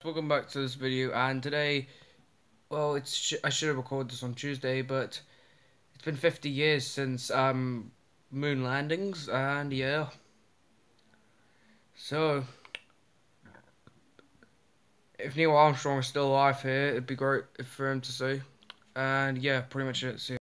welcome back to this video. And today, well, I should have recorded this on Tuesday, but it's been 50 years since moon landings, and yeah. So if Neil Armstrong is still alive here, it'd be great for him to see. And yeah, pretty much it. See ya.